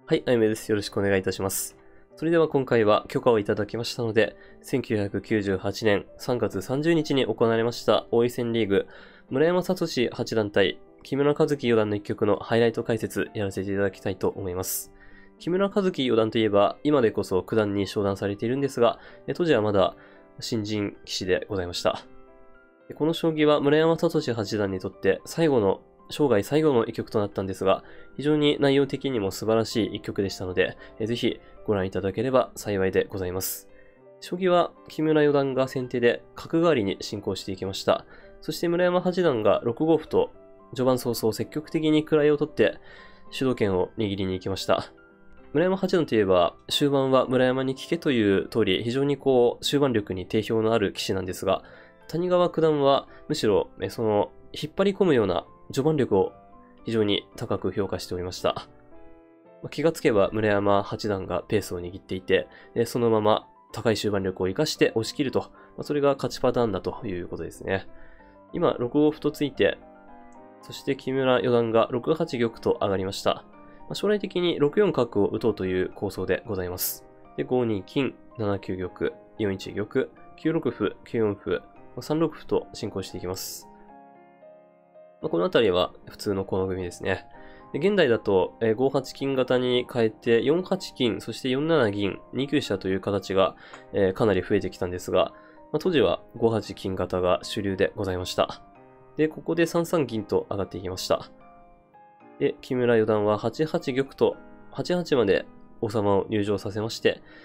はい、あゆめです。よろしくお願いいたします。それでは今回は許可をいただきましたので、1998年3月30日に行われました王位戦リーグ、村山聡八段対木村和樹四段の一局のハイライト解説やらせていただきたいと思います。木村和樹四段といえば、今でこそ九段に昇段されているんですが、当時はまだ新人棋士でございました。この将棋は村山聡八段にとって生涯最後の一局となったんですが、非常に内容的にも素晴らしい一局でしたので、ぜひご覧いただければ幸いでございます。将棋は木村四段が先手で角換わりに進行していきました。そして村山八段が6五歩と序盤早々積極的に位を取って主導権を握りに行きました。村山八段といえば終盤は村山に聞けという通り非常に終盤力に定評のある棋士なんですが、谷川九段はむしろその引っ張り込むような序盤力を非常に高く評価しておりました。気がつけば村山八段がペースを握っていて、そのまま高い終盤力を生かして押し切ると、それが勝ちパターンだということですね。今、6五歩とついて、そして木村四段が6八玉と上がりました。将来的に6四角を打とうという構想でございます。で、5二金、7九玉、4一玉、9六歩、9四歩、3六歩と進行していきます。このあたりは普通の駒組みですね。現代だと5八金型に変えて4八金、そして4七銀、2九飛車という形がかなり増えてきたんですが、当時は5八金型が主流でございました。で、ここで3三銀と上がっていきました。で、木村四段は8八玉と8八まで王様を入場させまして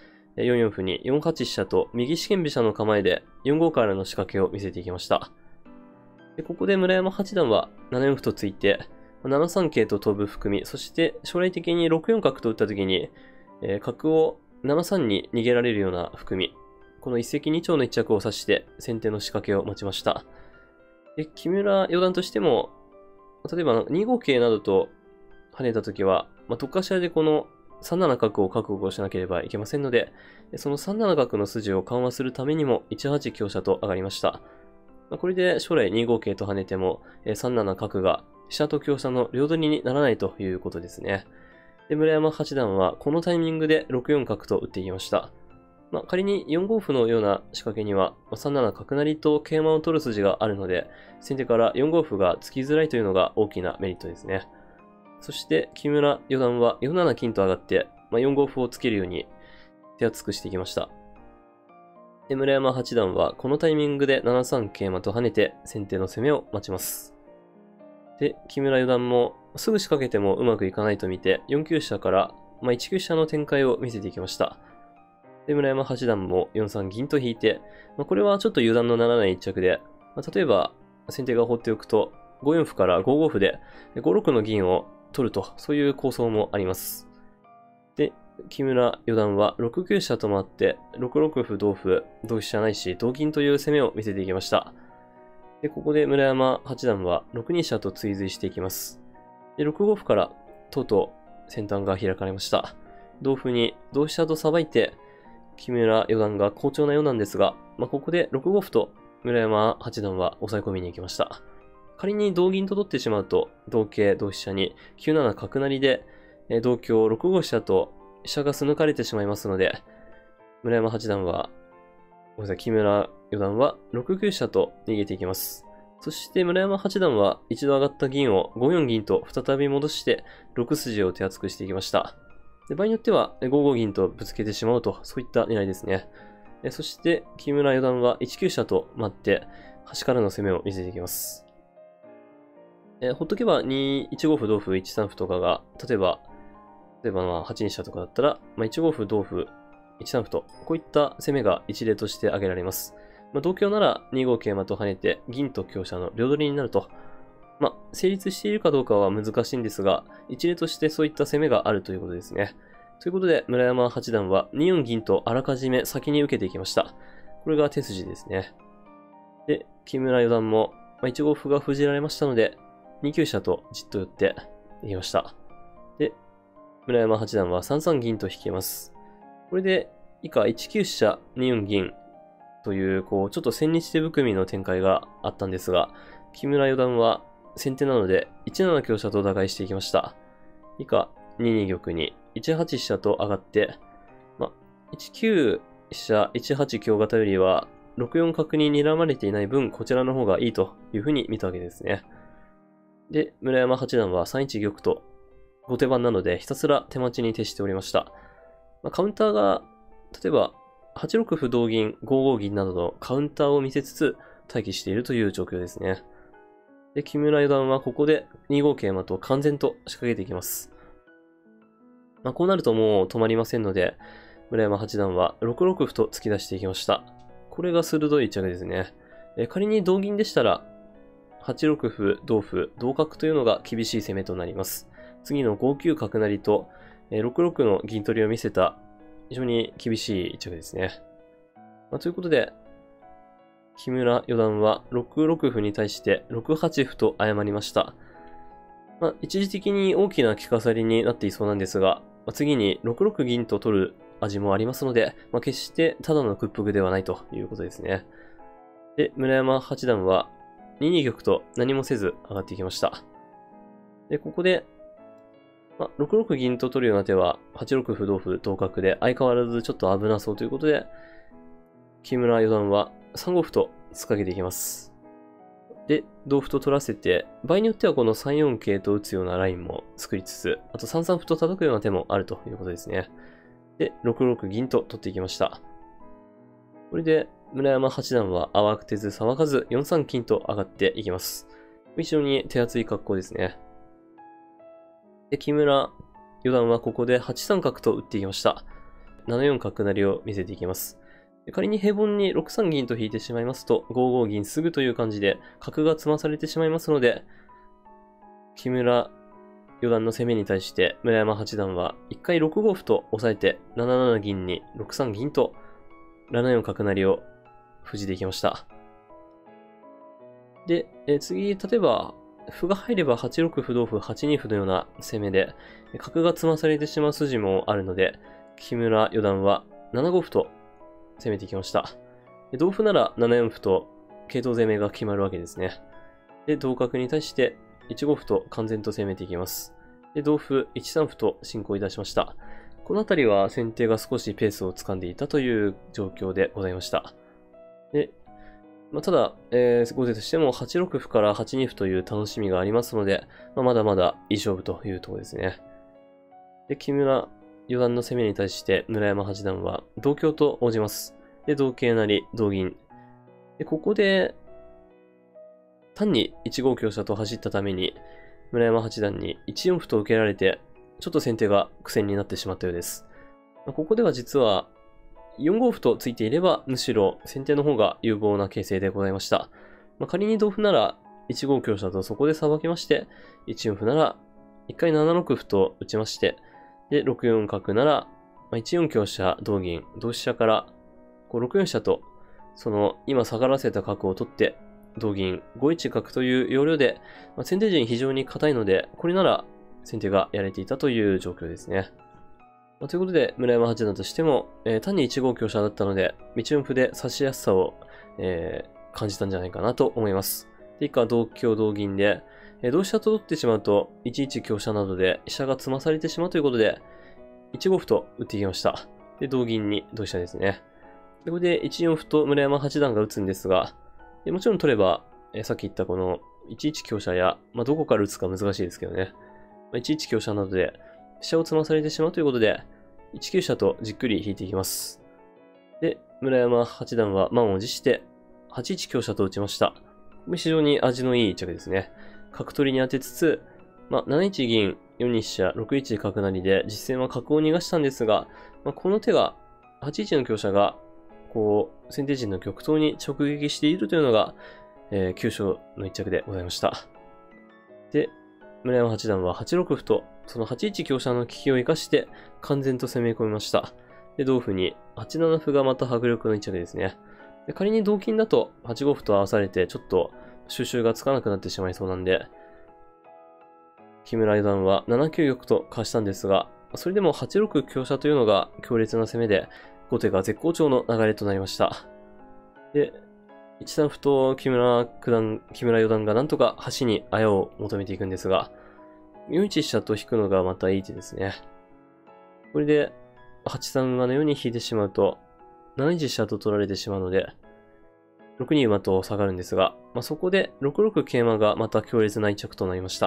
、4四歩に4八飛車と右四間飛車の構えで4五からの仕掛けを見せていきました。でここで村山八段は7四歩とついて、7三桂と飛ぶ含み、そして将来的に6四角と打った時に、角を7三に逃げられるような含み、この一石二鳥の一着を指して先手の仕掛けを待ちました。で木村四段としても、例えば2五桂などと跳ねた時は、どっかしらでこの3七角を覚悟しなければいけませんので、その3七角の筋を緩和するためにも1八香車と上がりました。これで将来2五桂と跳ねても3七角が飛車と香車の両取りにならないということですね。で、村山八段はこのタイミングで6四角と打っていきました。仮に4五歩のような仕掛けには3七角成と桂馬を取る筋があるので、先手から4五歩が突きづらいというのが大きなメリットですね。そして木村四段は4七金と上がって、4五歩をつけるように手厚くしていきました。で、村山八段はこのタイミングで7三桂馬と跳ねて先手の攻めを待ちます。で、木村四段もすぐ仕掛けてもうまくいかないと見て4九飛車から1九飛車の展開を見せていきました。で、村山八段も4三銀と引いて、これはちょっと油断のならない一着で、例えば先手が放っておくと5四歩から5五歩で5六の銀を取ると、そういう構想もあります。で、木村四段は6九飛車と回って、6六歩同歩、同飛車ないし同金という攻めを見せていきました。で、ここで村山八段は6二飛車と追随していきます。で、6五歩からとうとう先端が開かれました。同歩に同飛車とさばいて、木村四段が好調なようなんですが、ここで6五歩と村山八段は抑え込みに行きました。仮に同銀と取ってしまうと、同桂同飛車に9七角成で、同香6五飛車と飛車が素抜かれてしまいますので、村山八段は、木村四段は6九飛車と逃げていきます。そして村山八段は一度上がった銀を5四銀と再び戻して6筋を手厚くしていきました。で場合によっては5五銀とぶつけてしまうと、そういった狙いですね。そして木村四段は1九飛車と待って端からの攻めを見せていきます。ほっとけば1五歩同歩1三歩とかが、例えば8二飛車とかだったら、1五歩同歩1三歩と、こういった攻めが一例として挙げられます。同香なら2五桂馬と跳ねて銀と香車の両取りになると、成立しているかどうかは難しいんですが、一例としてそういった攻めがあるということですね。ということで、村山八段は2四銀とあらかじめ先に受けていきました。これが手筋ですね。で、木村四段も1五歩が封じられましたので、2九飛車とじっと寄っていきました。で、村山八段は3三銀と引きます。これで、以下1九飛車、2四銀という、ちょっと千日手含みの展開があったんですが、木村四段は先手なので1七香車と打開していきました。以下2二玉に 1八飛車と上がって、1九飛車、1八香型よりは、6四角に睨まれていない分、こちらの方がいいというふうに見たわけですね。で、村山八段は3一玉と、後手番なので、ひたすら手待ちに徹しておりました。カウンターが、例えば、8六歩同銀、5五銀などのカウンターを見せつつ、待機しているという状況ですね。で、木村四段はここで2五桂馬と完全と仕掛けていきます。こうなるともう止まりませんので、村山八段は6六歩と突き出していきました。これが鋭い一着ですね。仮に同銀でしたら、8六歩、同歩、同角というのが厳しい攻めとなります。次の5九角成と、6六の銀取りを見せた非常に厳しい一着ですね。ということで、木村四段は6六歩に対して6八歩と誤りました。一時的に大きな利かさりになっていそうなんですが、次に6六銀と取る味もありますので、決してただの屈服ではないということですね。で、村山八段は2二玉と何もせず上がっていきました。で、ここで、6六銀と取るような手は、8六歩同歩同角で相変わらずちょっと危なそうということで、木村四段は3五歩と突っかけていきます。で、同歩と取らせて、場合によってはこの3四桂と打つようなラインも作りつつ、あと3三歩と叩くような手もあるということですね。で、6六銀と取っていきました。これで、村山八段は慌てず騒がず4三金と上がっていきます。非常に手厚い格好ですね。で、木村四段はここで8三角と打っていきました。7四角成を見せていきます。仮に平凡に6三銀と引いてしまいますと、5五銀すぐという感じで角が詰まされてしまいますので、木村四段の攻めに対して村山八段は1回6五歩と押さえて7七銀に6三銀と7四角成を封じていきました。で、次、例えば歩が入れば8六歩同歩8二歩のような攻めで角が詰まされてしまう筋もあるので、木村四段は7五歩と攻めていきました。同歩なら7四歩と桂頭攻めが決まるわけですね。で、同角に対して1五歩と完全と攻めていきます。で、同歩1三歩と進行いたしました。このあたりは先手が少しペースを掴んでいたという状況でございました。で、ただ、後手としても8六歩から8二歩という楽しみがありますので、まだまだいい勝負というところですね。で、木村四段の攻めに対して村山八段は同香と応じます。で、同桂成、同銀。で、ここで、単に1五香車と走ったために、村山八段に1四歩と受けられて、ちょっと先手が苦戦になってしまったようです。ここでは実は、4五歩とついていれば、むしろ先手の方が有望な形勢でございました。仮に同歩なら、1五香車とそこでさばきまして、1四歩なら、1回7六歩と打ちまして、で、6四角なら、1四香車、同銀、同飛車から、6四飛車と、その、今下がらせた角を取って、同銀、5一角という要領で、先手陣非常に硬いので、これなら先手がやれていたという状況ですね。ということで、村山八段としても、単に1五香車だったので、道四歩で指しやすさを、感じたんじゃないかなと思います。で、以下、同香同銀で、同飛車と取ってしまうと、1一香車などで飛車が詰まされてしまうということで、1五歩と打っていきました。で、同銀に同飛車ですね。で、これで1四歩と村山八段が打つんですが、もちろん取れば、さっき言ったこの1一香車や、どこから打つか難しいですけどね。1一香車などで飛車を詰まされてしまうということで、1九飛車とじっくり引いていきます。で、村山八段は満を持して8一香車と打ちました。非常に味のいい一着ですね。角取りに当てつつ、7一銀、4二飛車、6一角成で実戦は角を逃がしたんですが、この手が8一の香車が先手陣の玉頭に直撃しているというのが、急所の一着でございました。で、村山八段は8六歩と、その8一香車の利きを生かして、完全と攻め込みました。で、同歩に8七歩がまた迫力の一着ですね。で、仮に同金だと8五歩と合わされて、ちょっと収拾がつかなくなってしまいそうなんで、木村四段は7九玉と貸したんですが、それでも8六香車というのが強烈な攻めで、後手が絶好調の流れとなりました。で、1三歩と木村四段がなんとか端にあやを求めていくんですが、4一飛車と引くのがまたいい手ですね。 これで8三馬のように引いてしまうと、7一飛車と取られてしまうので、6二馬と下がるんですが、そこで6六桂馬がまた強烈な一着となりました。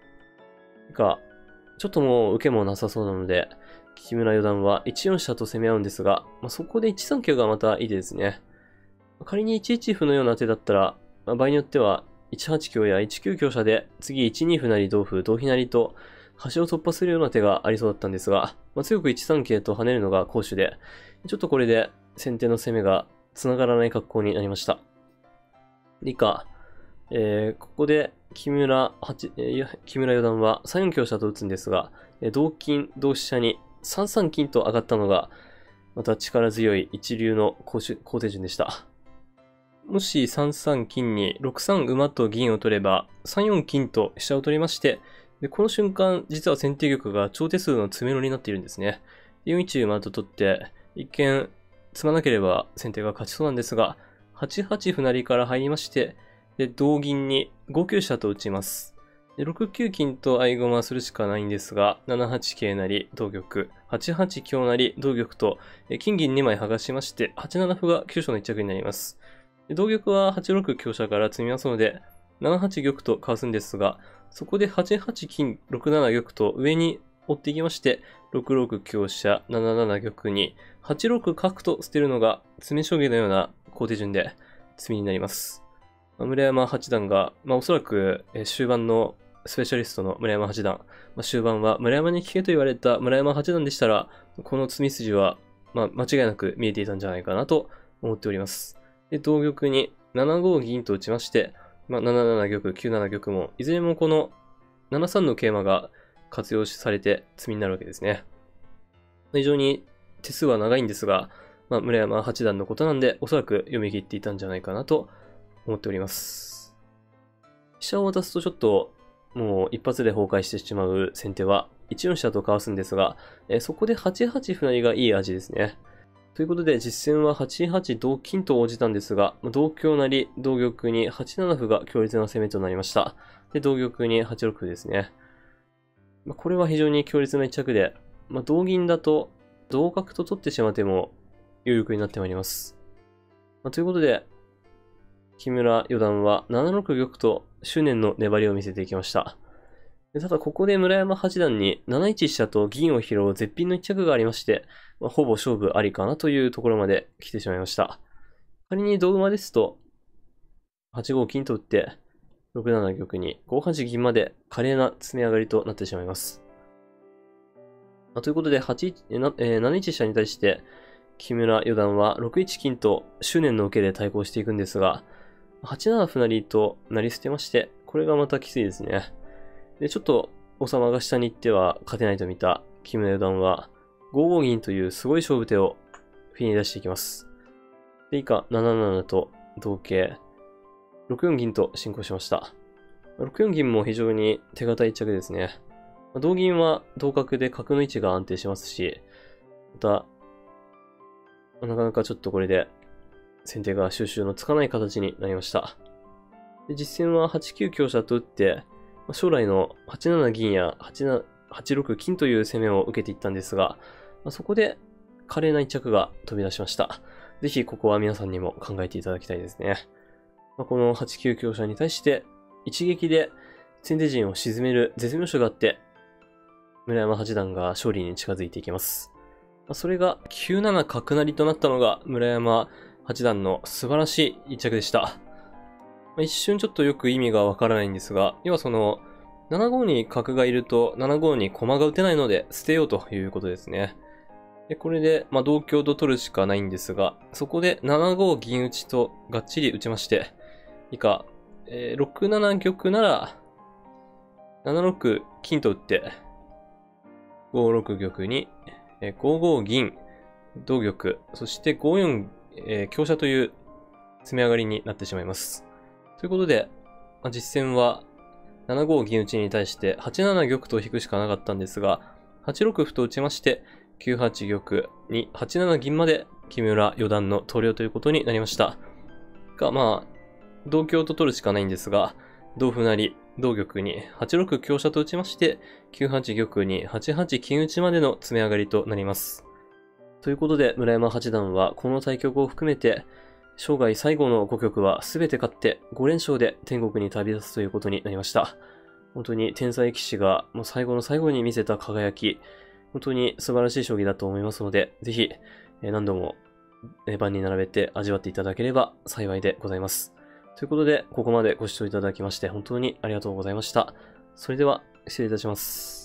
ちょっともう受けもなさそうなので、木村四段は1四飛車と攻め合うんですが、そこで1三香がまたいいですね。仮に1一歩のような手だったら、場合によっては1八香や1九香車で次1二歩成同歩同飛成と端を突破するような手がありそうだったんですが、強く1三桂と跳ねるのが好手で、ちょっとこれで先手の攻めが繋がらない格好になりました。以下、ここで木村四段は3四香車と打つんですが、同金同飛車に3三金と上がったのが、また力強い一流の好手順でした。もし3三金に6三馬と銀を取れば、3四金と飛車を取りまして、でこの瞬間、実は先手玉が超手数の詰めろになっているんですね。4一馬と取って、一見詰まなければ先手が勝ちそうなんですが、8八歩成から入りまして、で同銀に5九飛車と打ちます。で6九金と合駒するしかないんですが、7八桂成、同玉、8八香成、同玉と、金銀2枚剥がしまして、8七歩が急所の一着になります。で同玉は8六香車から詰みますので、7八玉とかわすんですが、そこで8八金、6七玉と上に追っていきまして、6六香車、7七玉に、8六角と捨てるのが詰め将棋のような好手順で詰みになります。村山八段が、おそらく終盤のスペシャリストの村山八段、終盤は村山に聞けと言われた村山八段でしたら、この詰み筋は、間違いなく見えていたんじゃないかなと思っております。で、同玉に7五銀と打ちまして、7七玉、9七玉も、いずれもこの7三の桂馬が活用されて詰みになるわけですね。非常に手数は長いんですが、村山八段のことなんで、おそらく読み切っていたんじゃないかなと思っております。飛車を渡すとちょっと、もう一発で崩壊してしまう先手は、1四飛車とかわすんですが、そこで8八歩成がいい味ですね。ということで、実戦は8八同金と応じたんですが、同香成、同玉に8七歩が強烈な攻めとなりました。で、同玉に8六歩ですね。これは非常に強烈な一着で、同銀だと同角と取ってしまっても有力になってまいります。ということで、木村四段は7六玉と執念の粘りを見せていきました。ただここで村山八段に7一飛車と銀を拾う絶品の一着がありまして、ほぼ勝負ありかなというところまで来てしまいました。仮に同馬ですと、8五金と打って、6七玉に5八銀まで華麗な詰め上がりとなってしまいます。ということで、7一飛車に対して、木村四段は6一金と執念の受けで対抗していくんですが、8七歩成と成り捨てまして、これがまたきついですね。で、ちょっと王様が下に行っては勝てないと見た木村四段は、5五銀というすごい勝負手をフィに出していきます。で、以下、7七と同桂、6四銀と進行しました。6四銀も非常に手堅い一着ですね。同銀は同角で角の位置が安定しますし、また、なかなかちょっとこれで先手が収拾のつかない形になりました。で実戦は8九香車と打って、将来の8七銀や8六金という攻めを受けていったんですが、そこで華麗な一着が飛び出しました。ぜひここは皆さんにも考えていただきたいですね。この8九香車に対して一撃で先手陣を沈める絶妙手があって、村山八段が勝利に近づいていきます。それが9七角成となったのが村山八段の素晴らしい一着でした。一瞬ちょっとよく意味がわからないんですが、要はその7五に角がいると7五に駒が打てないので捨てようということですね。でこれで同香と取るしかないんですが、そこで7五銀打ちとがっちり打ちまして、以下、6七玉なら7六金と打って、5六玉に5五銀、同玉、そして5四、香車という詰め上がりになってしまいます。ということで、実戦は7五銀打ちに対して8七玉と引くしかなかったんですが、8六歩と打ちまして、9八玉に8七銀まで木村四段の投了ということになりました。が、同香と取るしかないんですが、同歩成、 同玉に8六香車と打ちまして、9八玉に8八金打ちまでの詰め上がりとなります。ということで、村山八段はこの対局を含めて、生涯最後の5局は全て勝って5連勝で天国に旅立つということになりました。本当に天才棋士がもう最後の最後に見せた輝き、本当に素晴らしい将棋だと思いますので、ぜひ何度も盤に並べて味わっていただければ幸いでございます。ということで、ここまでご視聴いただきまして本当にありがとうございました。それでは失礼いたします。